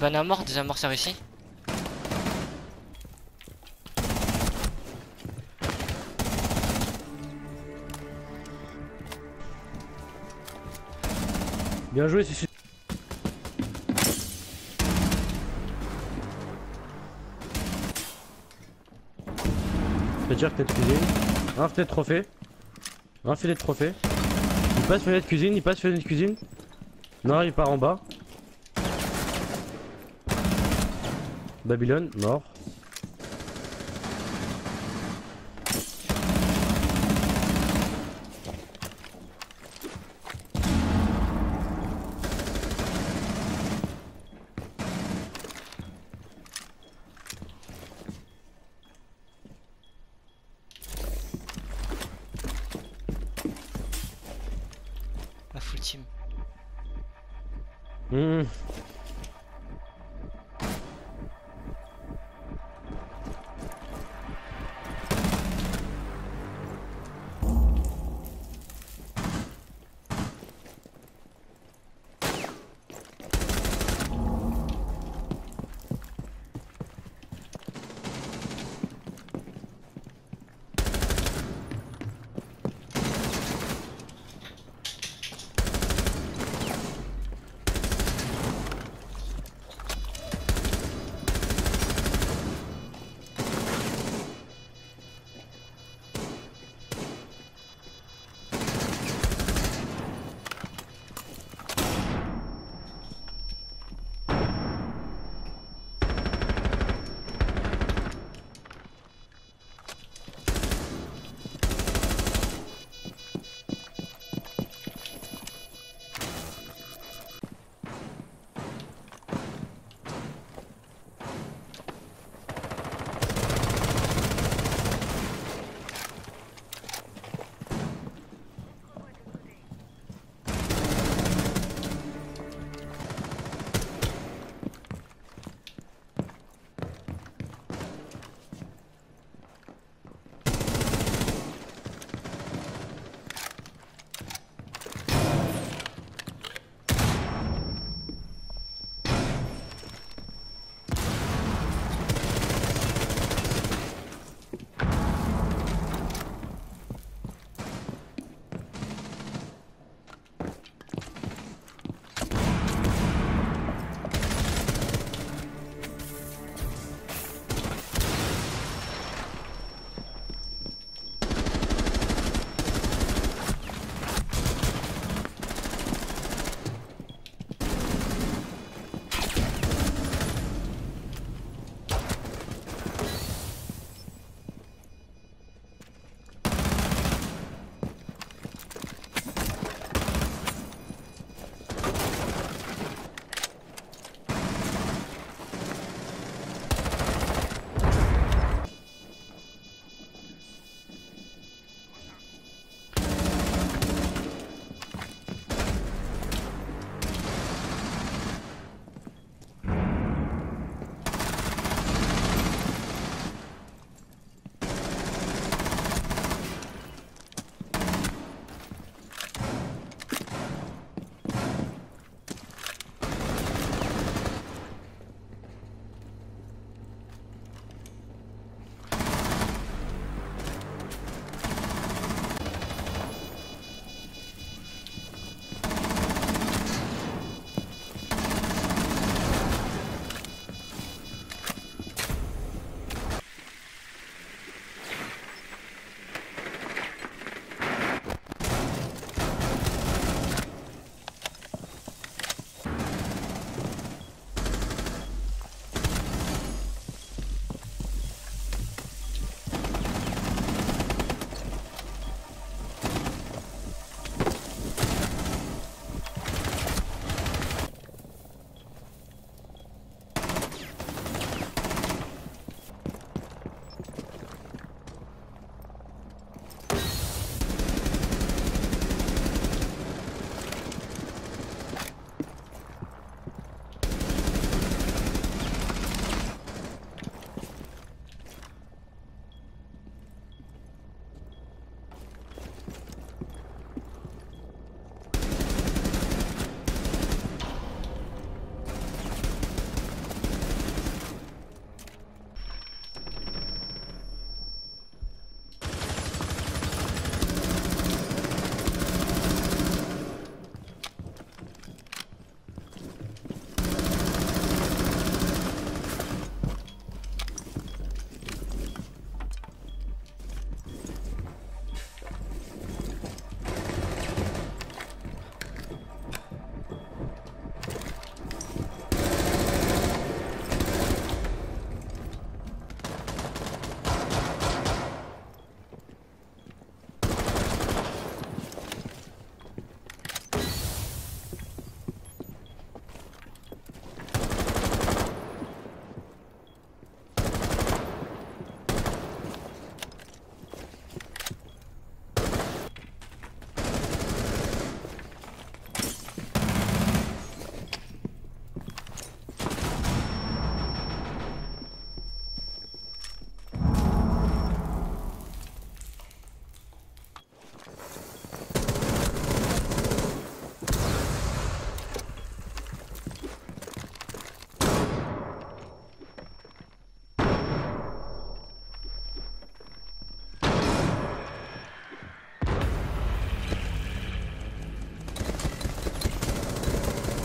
Ban à mort, des amorceurs ici. Bien joué, c'est. Je peux dire tête cuisine. Un fenêtre trophée. Un filet de trophée. Il passe fenêtre cuisine, il passe fenêtre cuisine. Non, il part en bas. Babylone, mort. La full team. Mmh.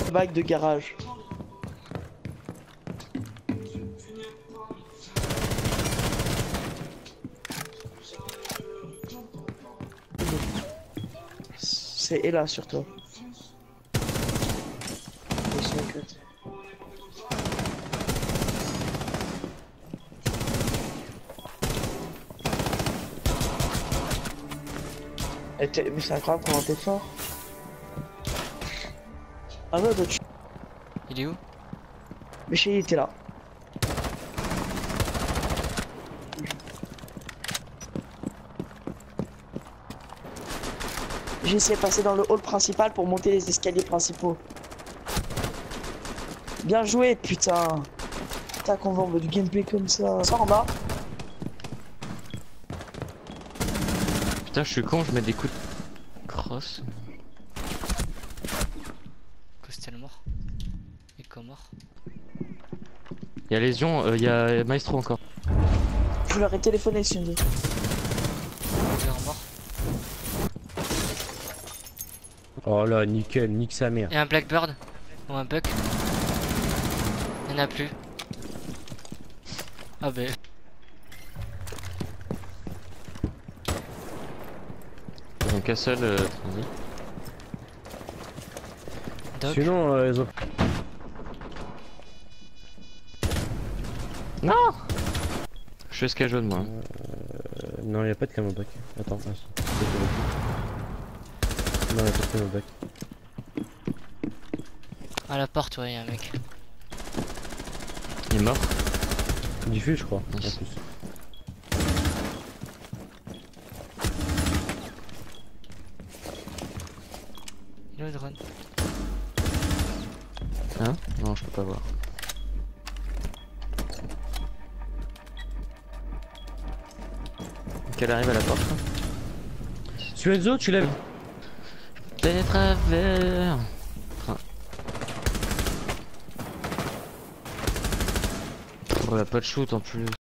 Vague de garage. C'est là sur toi. Mais c'est incroyable comment t'es fort. Ah ouais, bah tu... Il est où? Mais chez il était là. J'ai essayé de passer dans le hall principal pour monter les escaliers principaux. Bien joué, putain. Putain, qu'on va en mode du gameplay comme ça. Sors en bas. Putain, je suis con, je mets des coups de crosse. Costel mort. Echo mort. Y'a Lésion, y'a Maestro encore. Je leur ai téléphoné, Sunday. Ouvert mort. Oh là, nickel, nique sa mère. Et un Blackbird. Ou un Buck. Il n'y en a plus. Ah bah. Ils ont qu'un seul transi. Doc. Sinon, ils ont... Non. Je fais ce qu'elle jaune moi. non, y'a pas de camion back. Attends, ah, si. Non, y'a pas de camion back. À la porte, ouais, y'a un mec. Il est mort. Diffuse, je crois. En Nice. plus. Il est où le drone? Hein? Non, je peux pas voir. Qu'elle arrive à la porte. Suenzo, tu l'as... Des travers. Oh, y'a pas de shoot en plus.